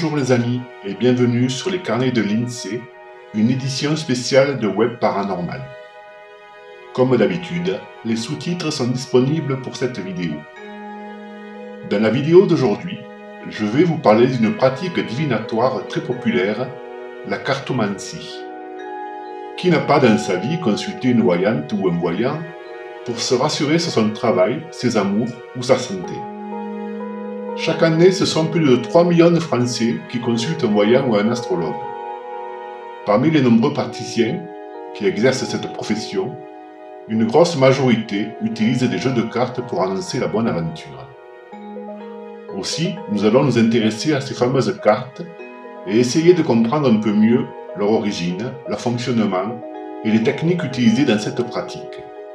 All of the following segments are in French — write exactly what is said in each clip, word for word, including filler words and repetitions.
Bonjour les amis et bienvenue sur les carnets de l'INSEE, une édition spéciale de Web Paranormal. Comme d'habitude, les sous-titres sont disponibles pour cette vidéo. Dans la vidéo d'aujourd'hui, je vais vous parler d'une pratique divinatoire très populaire, la cartomancie. Qui n'a pas dans sa vie consulté une voyante ou un voyant pour se rassurer sur son travail, ses amours ou sa santé? Chaque année, ce sont plus de trois millions de Français qui consultent un voyant ou un astrologue. Parmi les nombreux praticiens qui exercent cette profession, une grosse majorité utilise des jeux de cartes pour annoncer la bonne aventure. Aussi, nous allons nous intéresser à ces fameuses cartes et essayer de comprendre un peu mieux leur origine, leur fonctionnement et les techniques utilisées dans cette pratique.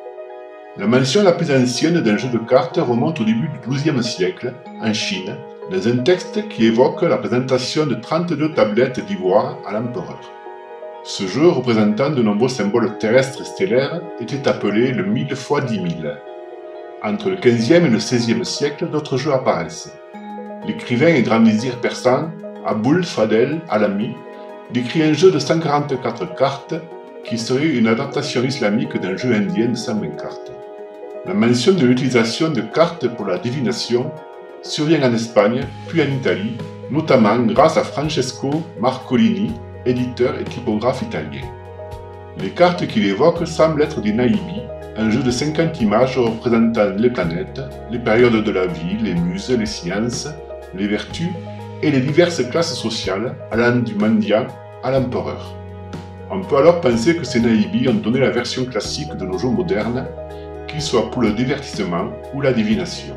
La mention la plus ancienne d'un jeu de cartes remonte au début du douzième siècle, en Chine, dans un texte qui évoque la présentation de trente-deux tablettes d'ivoire à l'empereur. Ce jeu, représentant de nombreux symboles terrestres et stellaires, était appelé le mille fois dix mille. Entre le quinzième et le seizième siècle, d'autres jeux apparaissent. L'écrivain et grand vizir persan Aboul Fadel Alami décrit un jeu de cent quarante-quatre cartes qui serait une adaptation islamique d'un jeu indien de cent vingt cartes. La mention de l'utilisation de cartes pour la divination survient en Espagne, puis en Italie, notamment grâce à Francesco Marcolini, éditeur et typographe italien. Les cartes qu'il évoque semblent être des naïbis, un jeu de cinquante images représentant les planètes, les périodes de la vie, les muses, les sciences, les vertus et les diverses classes sociales, allant du mendiant à l'empereur. On peut alors penser que ces naïbis ont donné la version classique de nos jeux modernes, qu'ils soient pour le divertissement ou la divination.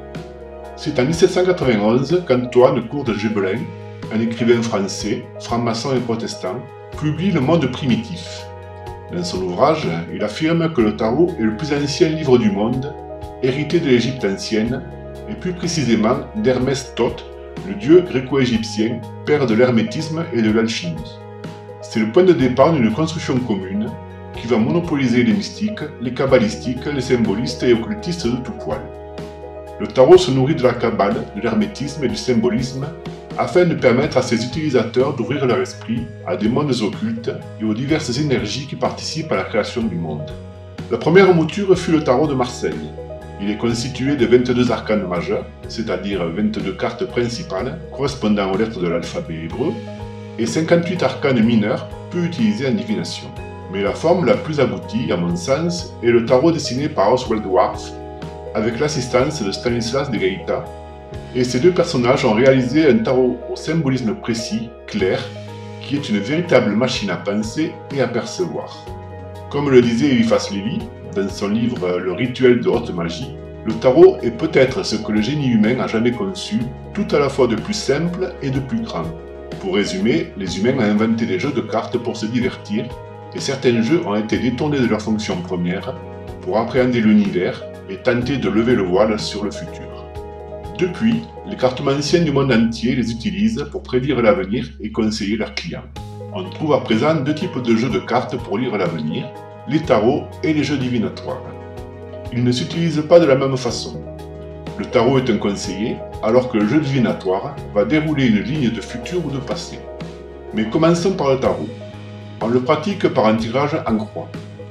C'est en mille sept cent quatre-vingt-onze qu'Antoine Cour de Gébelin, un écrivain français, franc-maçon et protestant, publie Le Monde primitif. Dans son ouvrage, il affirme que le tarot est le plus ancien livre du monde, hérité de l'Égypte ancienne, et plus précisément d'Hermès Thoth, le dieu gréco-égyptien, père de l'hermétisme et de l'alchimie. C'est le point de départ d'une construction commune qui va monopoliser les mystiques, les kabbalistiques, les symbolistes et occultistes de tout poil. Le tarot se nourrit de la kabbale, de l'hermétisme et du symbolisme afin de permettre à ses utilisateurs d'ouvrir leur esprit à des mondes occultes et aux diverses énergies qui participent à la création du monde. La première mouture fut le tarot de Marseille. Il est constitué de vingt-deux arcanes majeurs, c'est-à-dire vingt-deux cartes principales correspondant aux lettres de l'alphabet hébreu, et cinquante-huit arcanes mineurs peu utilisés en divination. Mais la forme la plus aboutie, à mon sens, est le tarot dessiné par Oswald Wharf, avec l'assistance de Stanislas de Gaïta, et ces deux personnages ont réalisé un tarot au symbolisme précis, clair, qui est une véritable machine à penser et à percevoir. Comme le disait Eliphas Lévy, dans son livre Le rituel de haute magie, le tarot est peut-être ce que le génie humain a jamais conçu, tout à la fois de plus simple et de plus grand. Pour résumer, les humains ont inventé des jeux de cartes pour se divertir, et certains jeux ont été détournés de leur fonction première pour appréhender l'univers et tenter de lever le voile sur le futur. Depuis, les cartomanciens du monde entier les utilisent pour prédire l'avenir et conseiller leurs clients. On trouve à présent deux types de jeux de cartes pour lire l'avenir, les tarots et les jeux divinatoires. Ils ne s'utilisent pas de la même façon. Le tarot est un conseiller, alors que le jeu divinatoire va dérouler une ligne de futur ou de passé. Mais commençons par le tarot. On le pratique par un tirage en croix.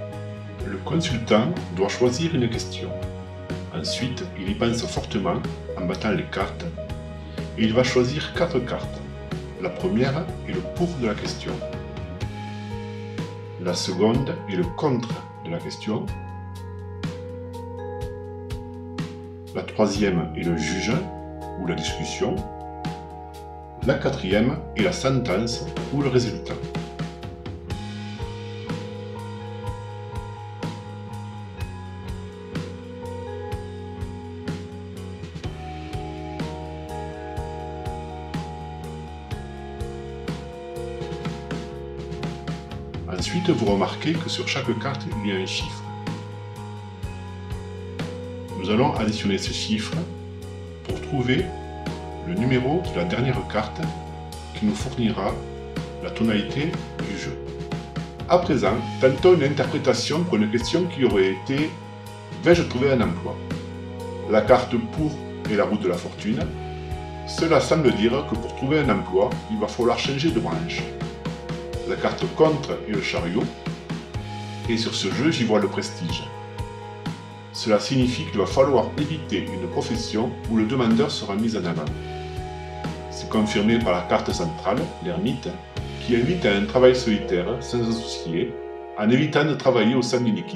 Le consultant doit choisir une question. Ensuite, il y pense fortement en battant les cartes et il va choisir quatre cartes. La première est le pour de la question. La seconde est le contre de la question. La troisième est le juge ou la discussion. La quatrième est la sentence ou le résultat. Ensuite, vous remarquez que sur chaque carte, il y a un chiffre. Nous allons additionner ce chiffre pour trouver le numéro de la dernière carte qui nous fournira la tonalité du jeu. À présent, tentons une interprétation pour une question qui aurait été « Vais-je trouver un emploi ?» La carte pour est la roue de la fortune, Cela semble dire que pour trouver un emploi, il va falloir changer de branche. La carte contre est le chariot, et sur ce jeu j'y vois le prestige. Cela signifie qu'il va falloir éviter une profession où le demandeur sera mis en avant. C'est confirmé par la carte centrale, l'ermite, qui invite à un travail solitaire, sans associé, en évitant de travailler au sein d'une équipe.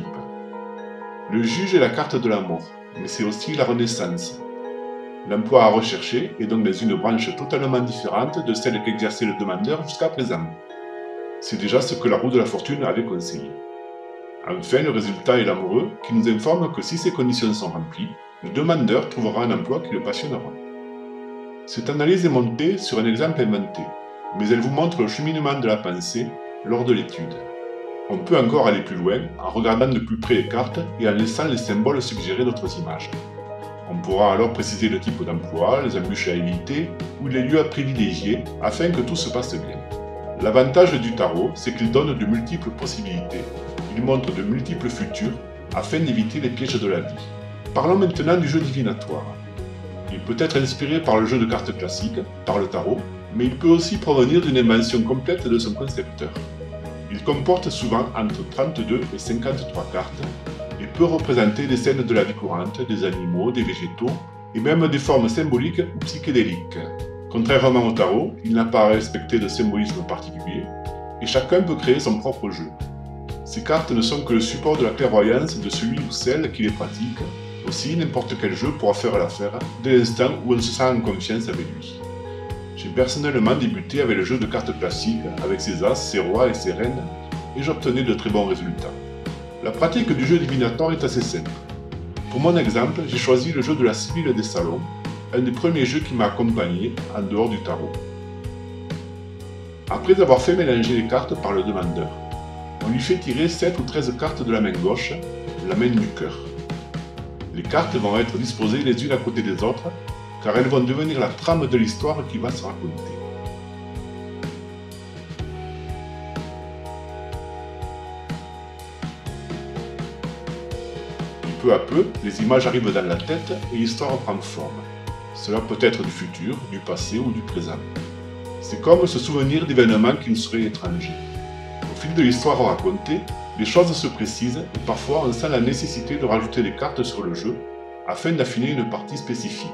Le juge est la carte de la mort, mais c'est aussi la renaissance. L'emploi à rechercher est donc dans une branche totalement différente de celle qu'exerçait le demandeur jusqu'à présent. C'est déjà ce que la roue de la fortune avait conseillé. Enfin, le résultat est l'amoureux qui nous informe que si ces conditions sont remplies, le demandeur trouvera un emploi qui le passionnera. Cette analyse est montée sur un exemple inventé, mais elle vous montre le cheminement de la pensée lors de l'étude. On peut encore aller plus loin en regardant de plus près les cartes et en laissant les symboles suggérer d'autres images. On pourra alors préciser le type d'emploi, les embûches à éviter ou les lieux à privilégier afin que tout se passe bien. L'avantage du tarot, c'est qu'il donne de multiples possibilités, il montre de multiples futurs afin d'éviter les pièges de la vie. Parlons maintenant du jeu divinatoire. Il peut être inspiré par le jeu de cartes classique, par le tarot, mais il peut aussi provenir d'une invention complète de son concepteur. Il comporte souvent entre trente-deux et cinquante-trois cartes et peut représenter des scènes de la vie courante, des animaux, des végétaux et même des formes symboliques ou psychédéliques. Contrairement au tarot, il n'a pas à respecter de symbolisme particulier et chacun peut créer son propre jeu. Ces cartes ne sont que le support de la clairvoyance de celui ou celle qui les pratique. Aussi, n'importe quel jeu pourra faire l'affaire dès l'instant où on se sent en confiance avec lui. J'ai personnellement débuté avec le jeu de cartes classiques, avec ses as, ses rois et ses reines, et j'obtenais de très bons résultats. La pratique du jeu divinatoire est assez simple. Pour mon exemple, j'ai choisi le jeu de la Sibylle des Salons, un des premiers jeux qui m'a accompagné en dehors du tarot. Après avoir fait mélanger les cartes par le demandeur, on lui fait tirer sept ou treize cartes de la main gauche, la main du cœur. Les cartes vont être disposées les unes à côté des autres, car elles vont devenir la trame de l'histoire qui va se raconter. Et peu à peu, les images arrivent dans la tête et l'histoire prend forme. Cela peut être du futur, du passé ou du présent. C'est comme se souvenir d'événements qui nous seraient étrangers. Au fil de l'histoire racontée, les choses se précisent et parfois on sent la nécessité de rajouter des cartes sur le jeu afin d'affiner une partie spécifique.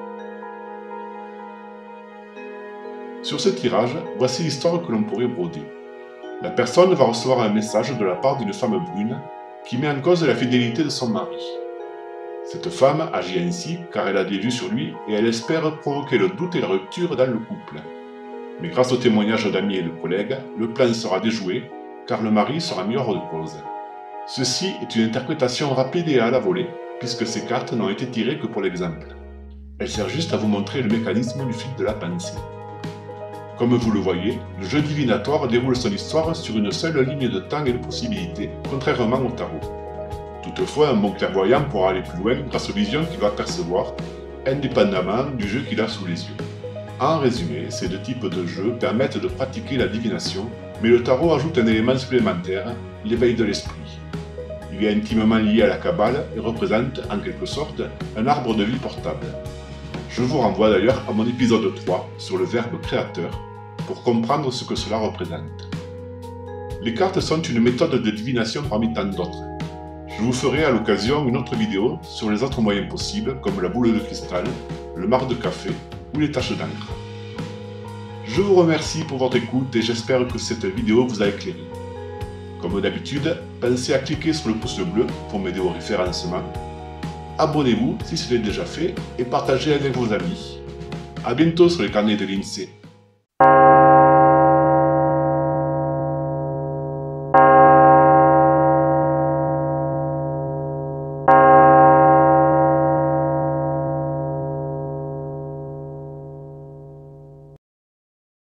Sur ce tirage, voici l'histoire que l'on pourrait broder. La personne va recevoir un message de la part d'une femme brune qui met en cause la fidélité de son mari. Cette femme agit ainsi car elle a des vues sur lui et elle espère provoquer le doute et la rupture dans le couple. Mais grâce au témoignage d'amis et de collègues, le plan sera déjoué car le mari sera mis hors de cause. Ceci est une interprétation rapide et à la volée, puisque ces cartes n'ont été tirées que pour l'exemple. Elle sert juste à vous montrer le mécanisme du fil de la pensée. Comme vous le voyez, le jeu divinatoire déroule son histoire sur une seule ligne de temps et de possibilités, contrairement au tarot. Toutefois, un bon clairvoyant pourra aller plus loin grâce aux visions qu'il va percevoir, indépendamment du jeu qu'il a sous les yeux. En résumé, ces deux types de jeux permettent de pratiquer la divination, mais le tarot ajoute un élément supplémentaire, l'éveil de l'esprit. Il est intimement lié à la Kabbale et représente, en quelque sorte, un arbre de vie portable. Je vous renvoie d'ailleurs à mon épisode trois sur le verbe créateur, pour comprendre ce que cela représente. Les cartes sont une méthode de divination parmi tant d'autres. Je vous ferai à l'occasion une autre vidéo sur les autres moyens possibles, comme la boule de cristal, le marc de café ou les taches d'encre. Je vous remercie pour votre écoute et j'espère que cette vidéo vous a éclairé. Comme d'habitude, pensez à cliquer sur le pouce bleu pour m'aider au référencement. Abonnez-vous si ce n'est déjà fait et partagez avec vos amis. A bientôt sur les carnets de l'INSEE.